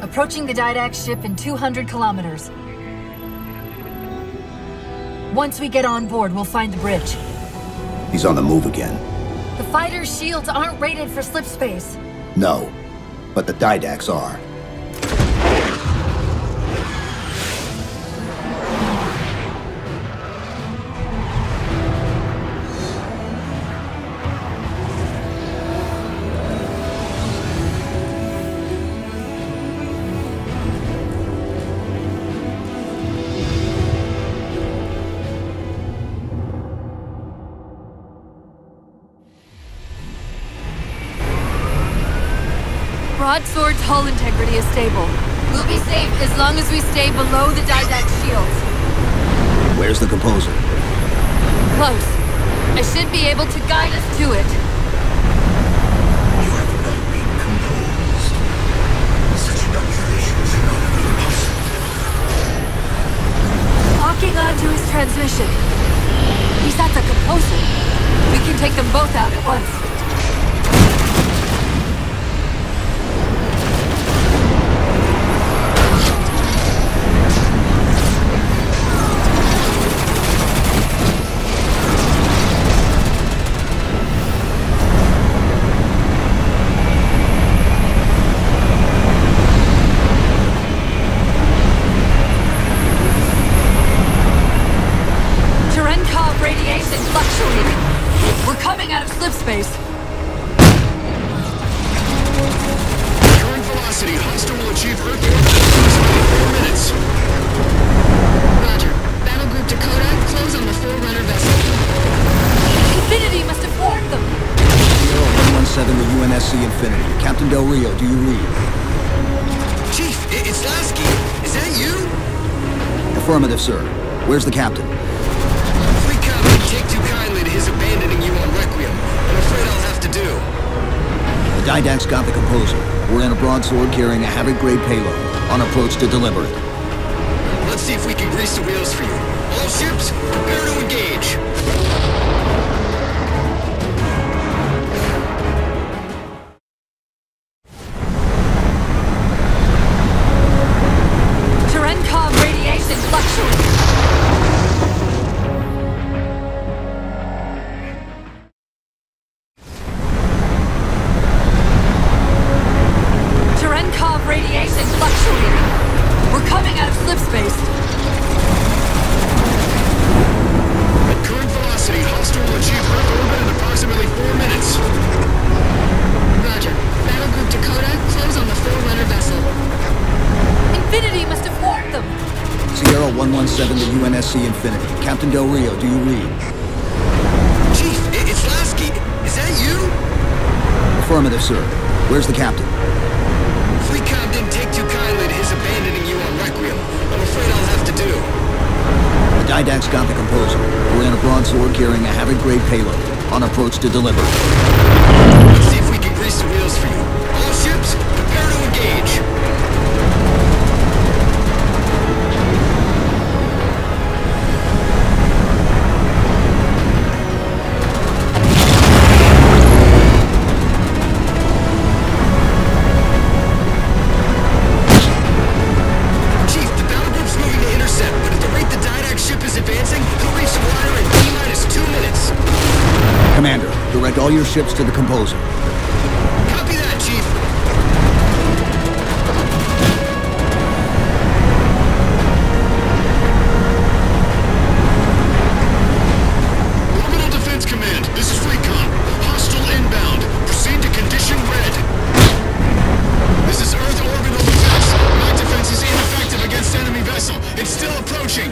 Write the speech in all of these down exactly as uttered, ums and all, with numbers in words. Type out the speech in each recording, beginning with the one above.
Approaching the Didax ship in two hundred kilometers. Once we get on board, we'll find the bridge. He's on the move again. The fighter's shields aren't rated for slip space. No, but the Didax are. Broadsword's hull integrity is stable. We'll be safe as long as we stay below the Didax shields. Where's the composer? Close. I should be able to guide us to it. You have not been composed. Such an observation should not have been possible. Locking onto his transmission. He's at the composer. We can take them both out at once. Space. Current velocity. Hostile will achieve Earth orbit in approximately four minutes. Roger. Battle Group Dakota, close on the Forerunner vessel. Infinity must have warned them. one one seven to U N S C Infinity. Captain Del Rio, do you read? Chief, it's Lasky. Is that you? Affirmative, sir. Where's the captain? Fleet Captain take too kindly to his abandoning you on Requiem. I'm afraid I'll have to do. The Didax got the composer. We're in a broadsword carrying a Havoc-grade payload, on approach to deliver it. Let's see if we can grease the wheels for you. All ships, prepare to engage. Terenkov radiation fluctuating. Radiation fluctuating. We're coming out of slip space. At current velocity, hostile will achieve Earth orbit in approximately four minutes. Roger. Battle Group Dakota, close on the Forerunner vessel. Infinity must have warned them. Sierra one one seven to U N S C Infinity. Captain Del Rio, do you read? Chief, it's Lasky. Is that you? Affirmative, sir. Where's the captain? Fleet Comm didn't take too kindly to his abandoning you on Requiem. I'm afraid I'll have to do. The Didax got the composer. We're in a broadsword carrying a Havoc-grade payload, on approach to deliver it. Let's see if we can grease the wheels for you. All ships, prepare to engage. Commander, direct all your ships to the composer. Copy that, Chief. Orbital Defense Command, this is Fleet Comm. Hostile inbound. Proceed to condition red. This is Earth Orbital Defense. My defense is ineffective against enemy vessel. It's still approaching.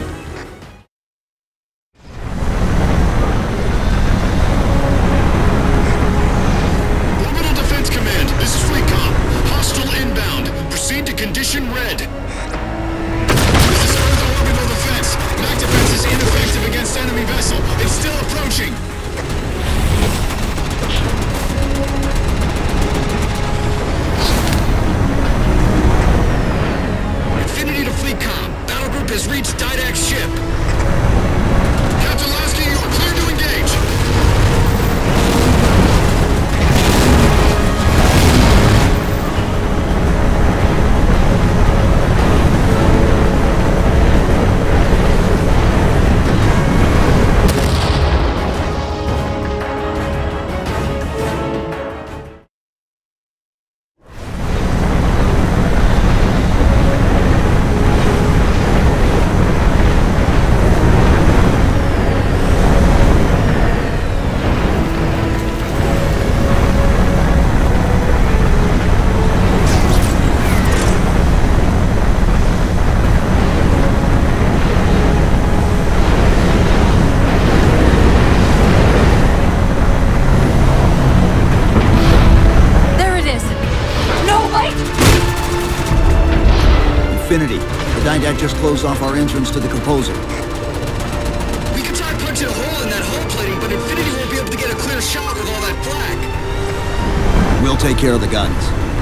Infinity. The Didact just closed off our entrance to the Composer. We can try punching a hole in that hull plating, but Infinity won't be able to get a clear shot with all that flak. We'll take care of the guns.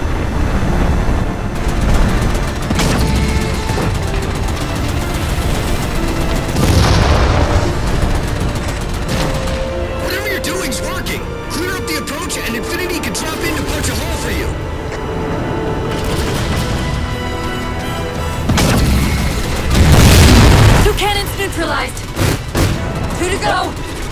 Whatever you're doing's working. Clear up the approach and Infinity can drop in to punch a hole for you. Two cannons neutralized. Two to go.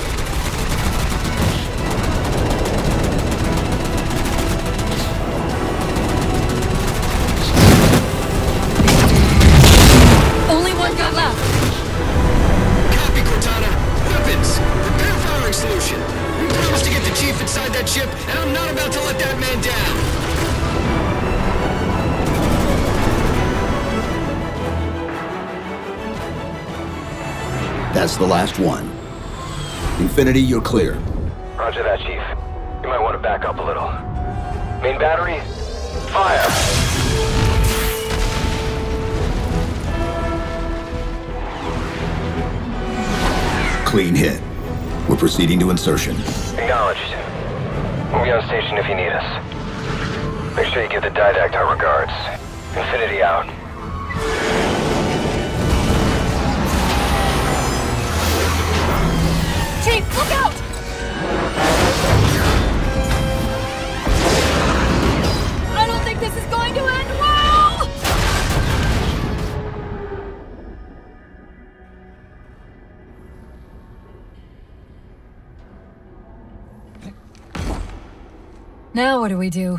Only one gun left. Copy, Cortana. Weapons. Prepare firing solution. We promised to get the Chief inside that ship, and I'm not about to let that man down. That's the last one. Infinity, you're clear. Roger that, Chief. You might want to back up a little. Main battery, fire! Clean hit. We're proceeding to insertion. Acknowledged. We'll be on station if you need us. Make sure you give the Didact our regards. Infinity out. Chief, look out! I don't think this is going to end well! Now what do we do?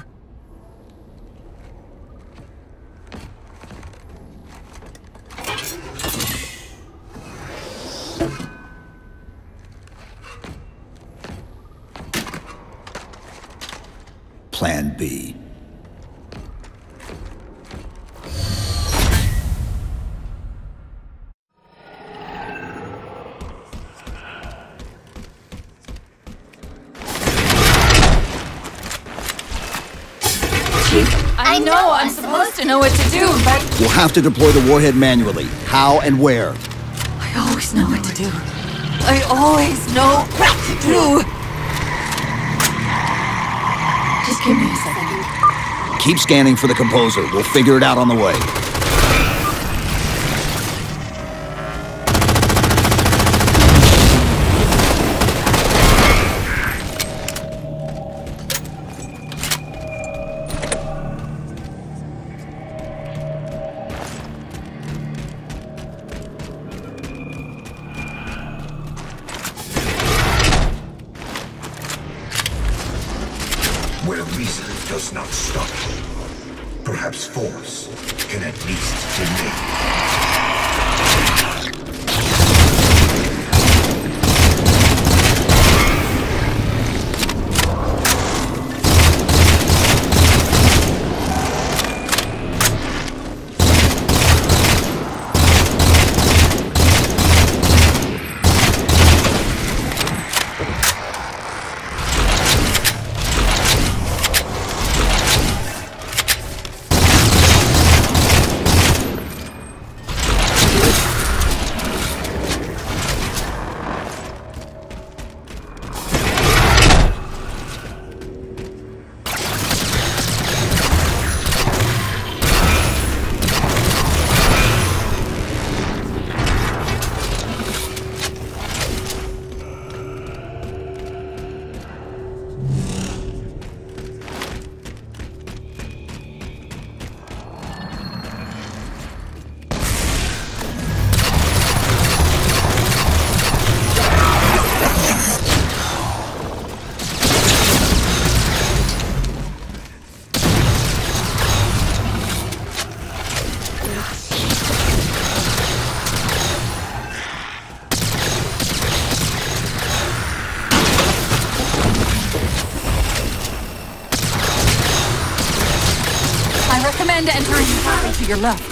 Plan B. I know I'm supposed to know what to do, but We'll have to deploy the warhead manually. How and where? I always know what to do. I always know what to do. Just give me a second. Keep scanning for the Composer. We'll figure it out on the way. Where reason does not stop, perhaps force can at least delay. I recommend entering the cabin to your left.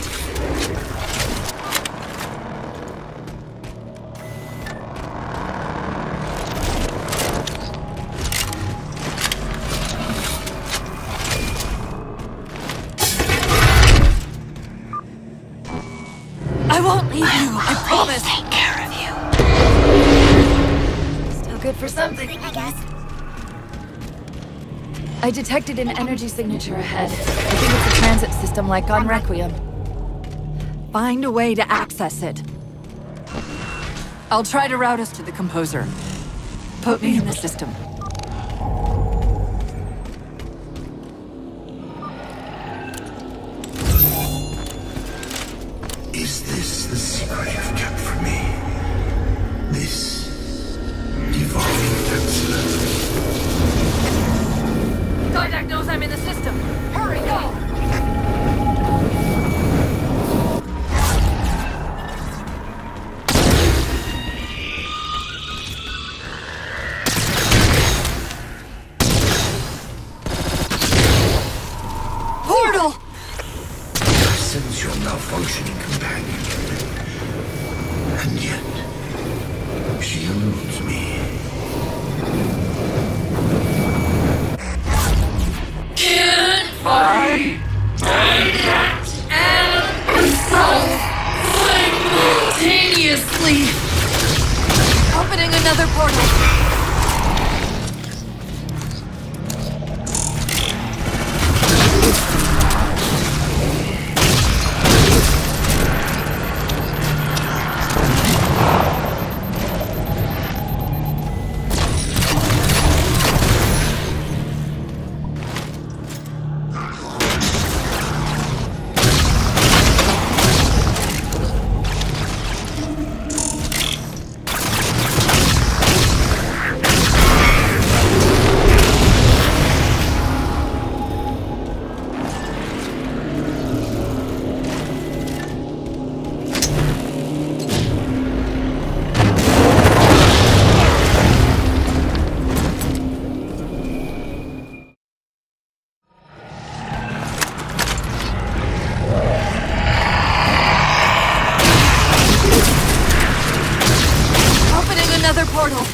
save you, I promise. Take care of you. Still good for something, I guess. I detected an energy signature ahead. I think it's a transit system like on Requiem. Find a way to access it. I'll try to route us to the Composer. Put me in the system. Is this the secret you've kept from me? This evolving excellence? Didact knows I'm in the system. Hurry, go! Portal! I sense your malfunctioning companion, and yet she eludes me. Can't fight Didact and Assault simultaneously! Opening another portal. Another portal.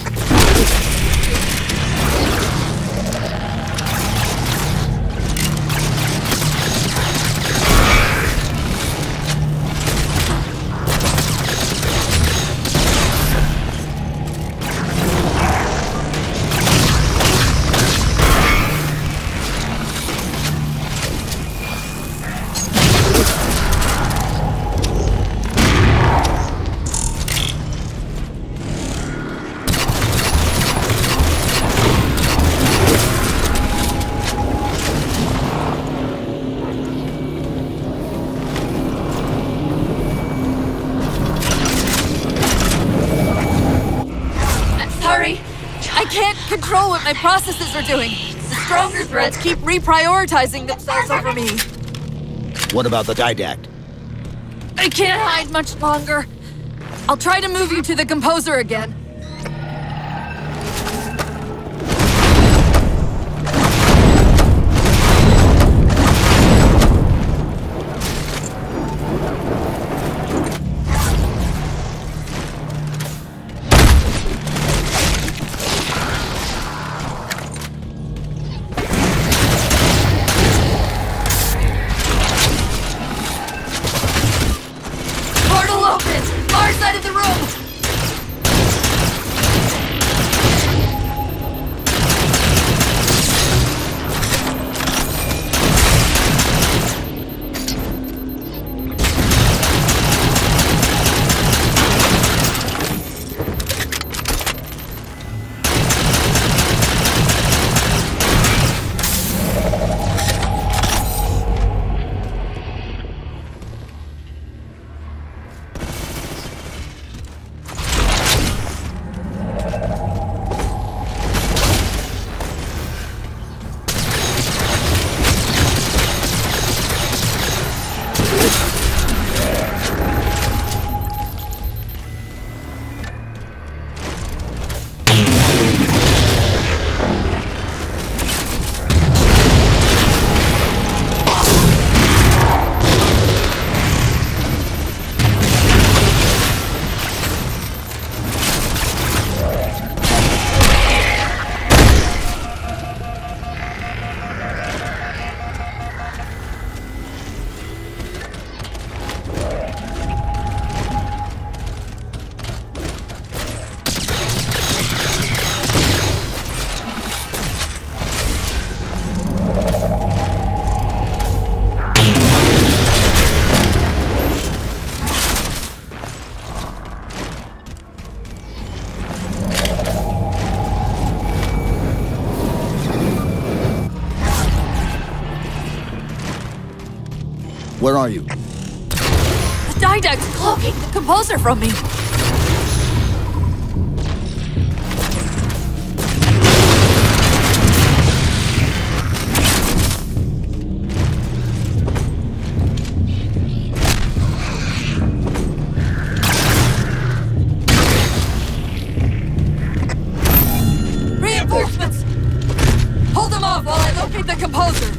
I can't control what my processes are doing. The stronger threads keep reprioritizing themselves over me. What about the Didact? I can't hide much longer. I'll try to move you to the Composer again. Portal open! Far side of the room! Where are you? The Didact's cloaking the composer from me. Reinforcements! Hold them off while I locate the composer.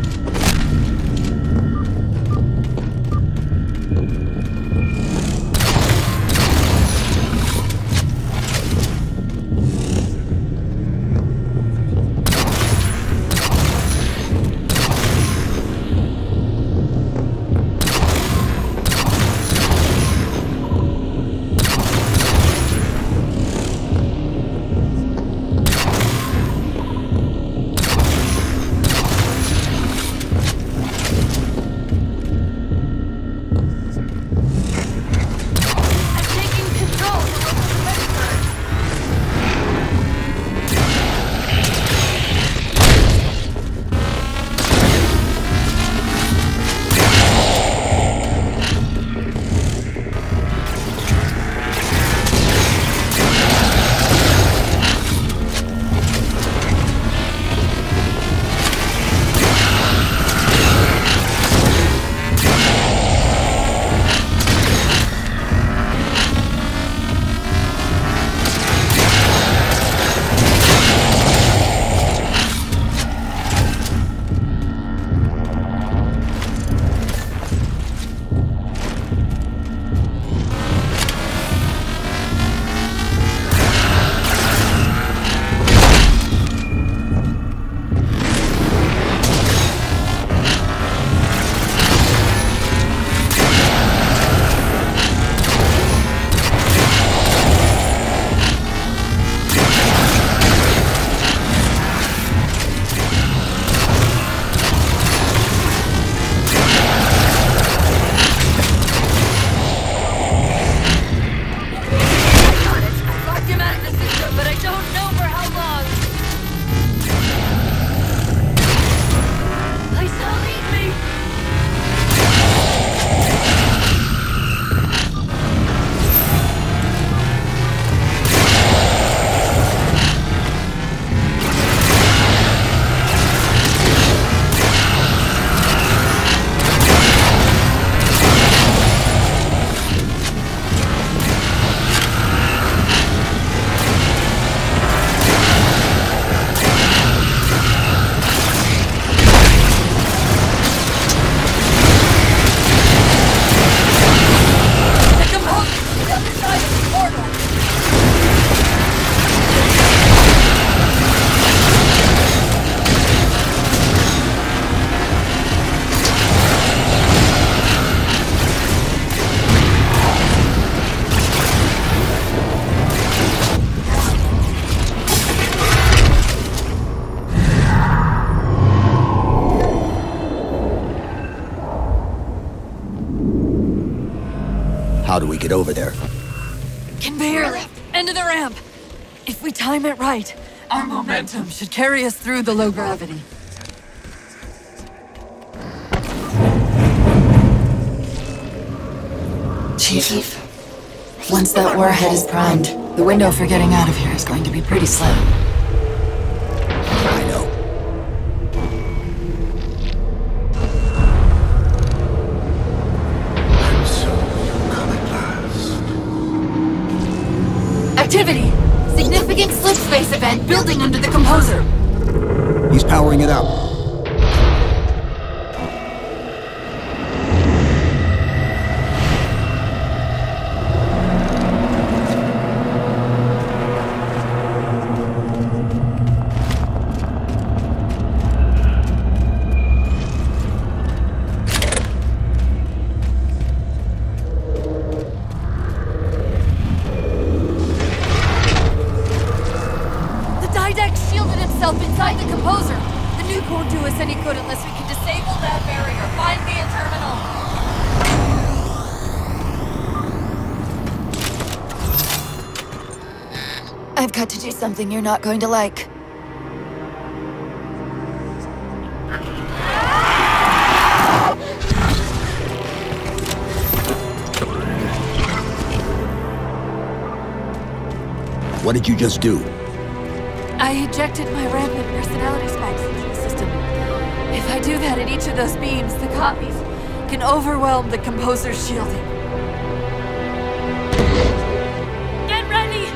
How do we get over there? Conveyor lift! End of the ramp! If we time it right, our momentum should carry us through the low gravity. Chief, once that warhead is primed, the window for getting out of here is going to be pretty slim. I know. And so you come at last. Activity! Significant slip space event building under the composer. He's powering it up. Inside the composer! The nuke won't do us any good unless we can disable that barrier. Find me a terminal. I've got to do something you're not going to like. What did you just do? I ejected my rampant personality specs into the system. If I do that at each of those beams, the copies can overwhelm the composer's shielding. Get ready!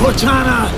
Cortana!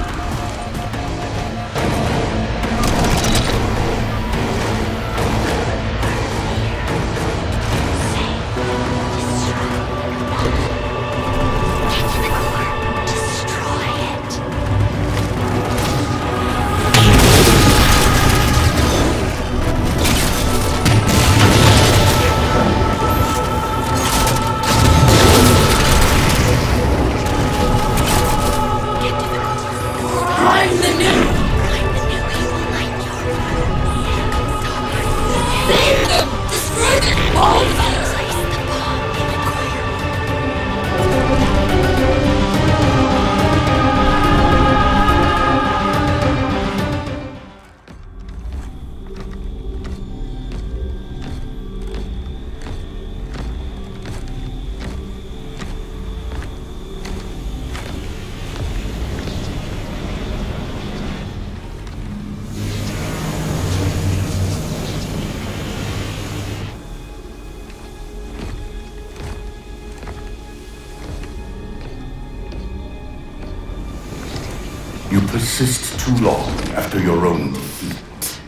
You persist too long after your own defeat.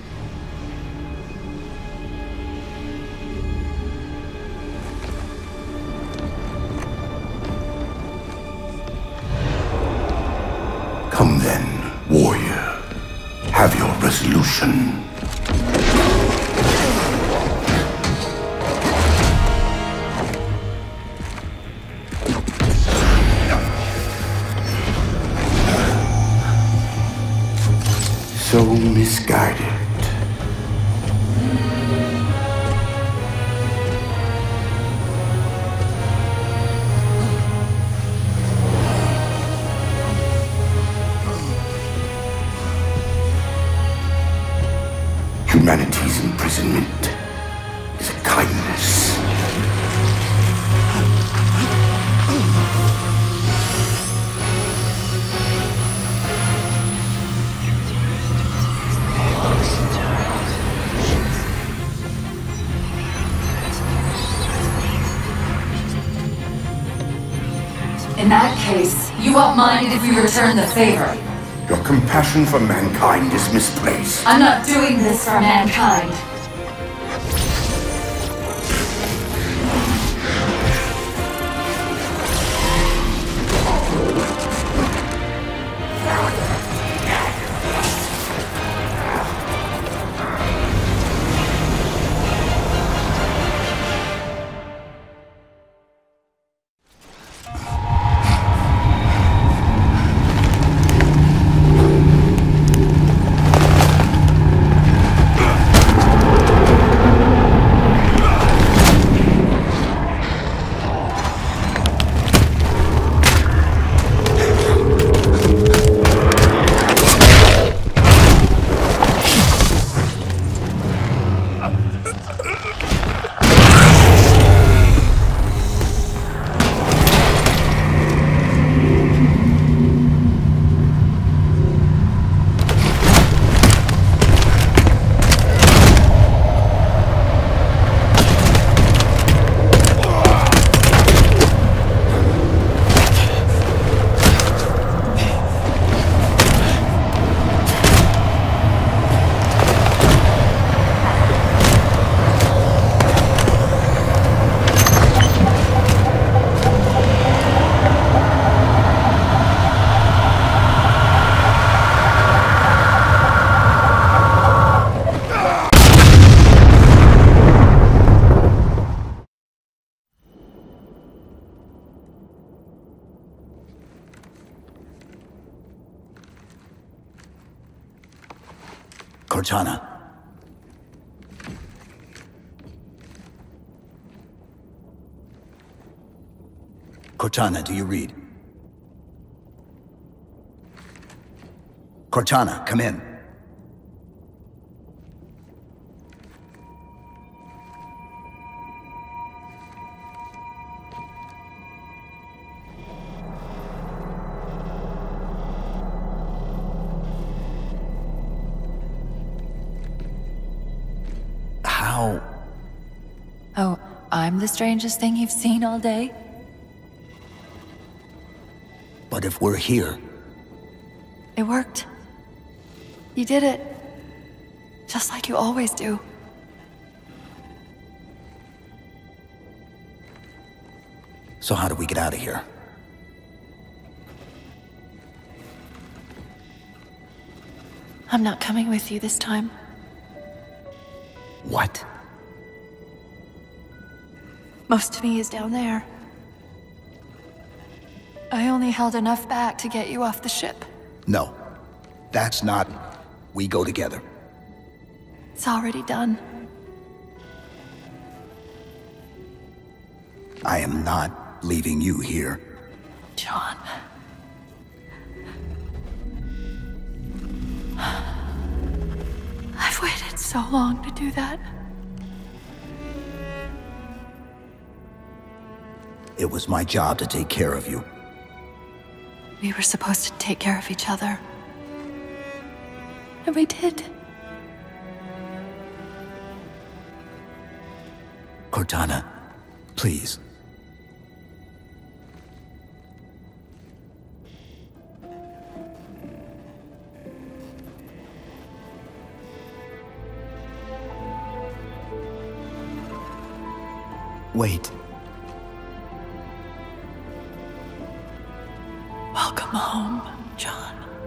Come then, warrior. Have your resolution. So misguided. Humanity's imprisonment is a kindness. In that case, you won't mind if we return the favor. Your compassion for mankind is misplaced. I'm not doing this for mankind. Cortana. Cortana, do you read? Cortana, come in. How? Oh, I'm the strangest thing you've seen all day? But if we're here, It worked. You did it. Just like you always do. So how do we get out of here? I'm not coming with you this time. What? Most of me is down there. I only held enough back to get you off the ship. No. That's not... We go together. It's already done. I am not leaving you here. John. I've waited so long to do that. It was my job to take care of you. We were supposed to take care of each other. And we did. Cortana, please. Wait. Welcome home, John.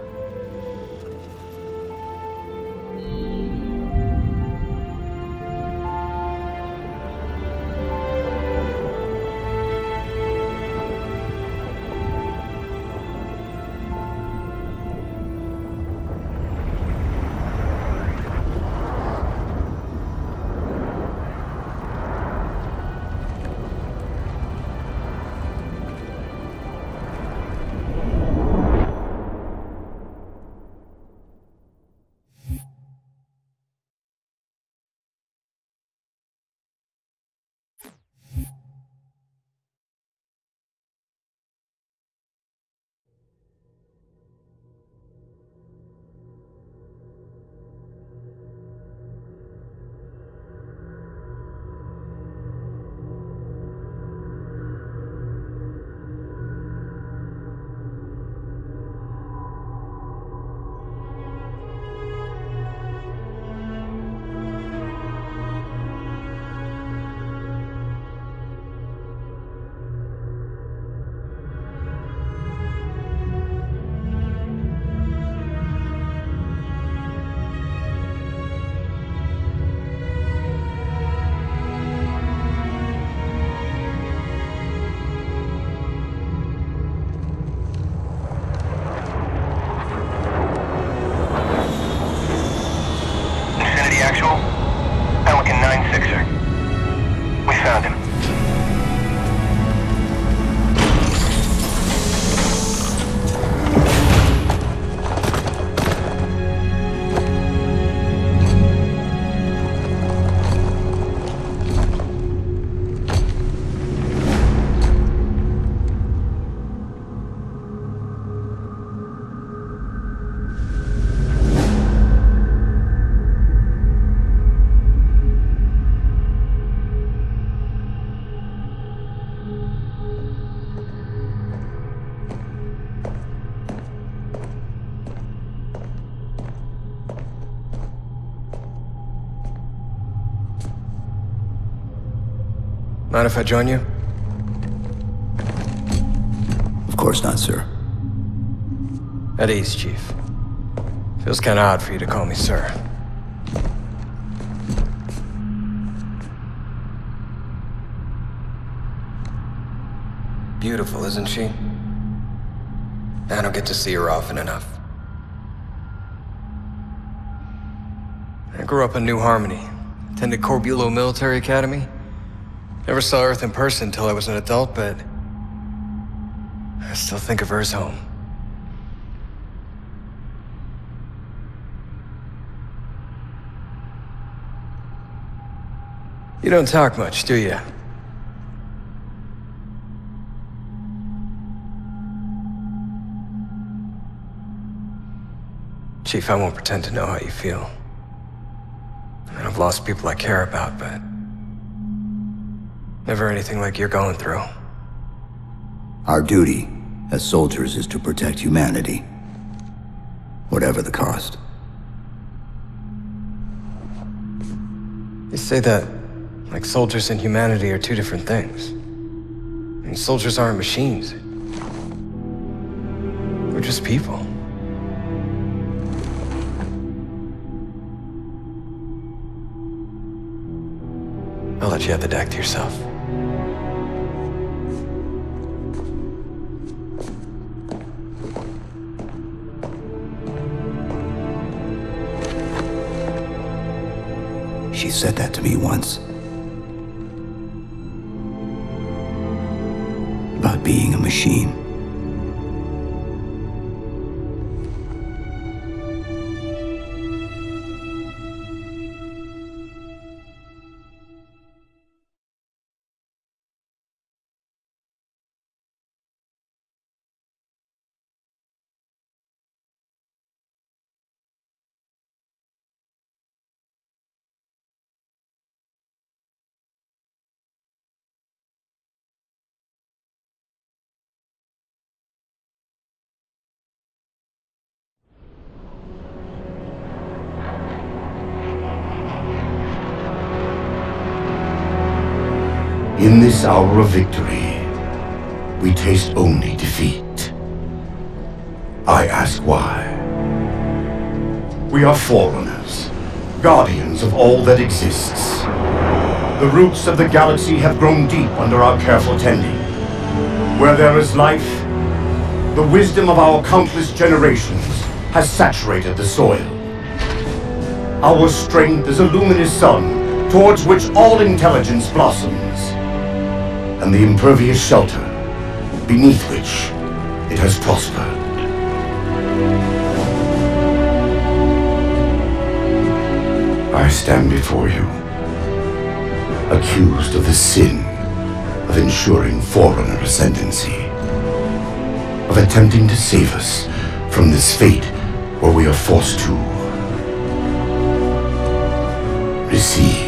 Actual, Pelican nine sixer. We found him. Mind if I join you? Of course not, sir. At ease, Chief. Feels kinda odd for you to call me sir. Beautiful, isn't she? I don't get to see her often enough. I grew up in New Harmony. Attended Corbulo Military Academy. Never saw Earth in person until I was an adult, but I still think of her as home. You don't talk much, do you? Chief, I won't pretend to know how you feel. I've lost people I care about, but never anything like you're going through. Our duty as soldiers is to protect humanity. Whatever the cost. You say that like soldiers and humanity are two different things. I mean, soldiers aren't machines. They're just people. I'll let you have the deck to yourself. She said that to me once. About being a machine. In this hour of victory, we taste only defeat. I ask why. We are forerunners, guardians of all that exists. The roots of the galaxy have grown deep under our careful tending. Where there is life, the wisdom of our countless generations has saturated the soil. Our strength is a luminous sun towards which all intelligence blossoms, and the impervious shelter beneath which it has prospered. I stand before you, accused of the sin of ensuring Forerunner ascendancy, of attempting to save us from this fate where we are forced to recede.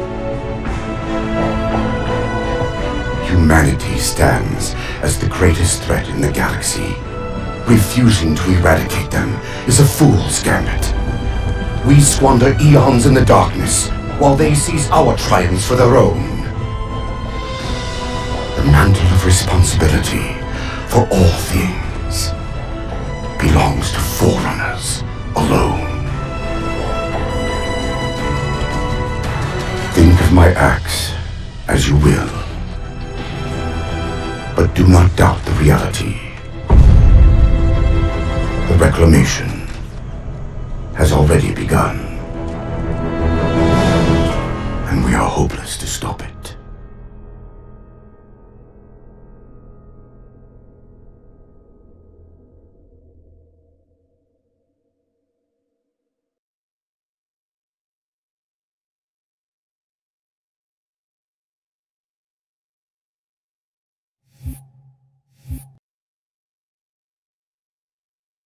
Humanity stands as the greatest threat in the galaxy. Refusing to eradicate them is a fool's gambit. We squander eons in the darkness, while they seize our triumphs for their own. The mantle of responsibility for all things belongs to Forerunners alone. Think of my acts as you will, but do not doubt the reality. The reclamation has already begun.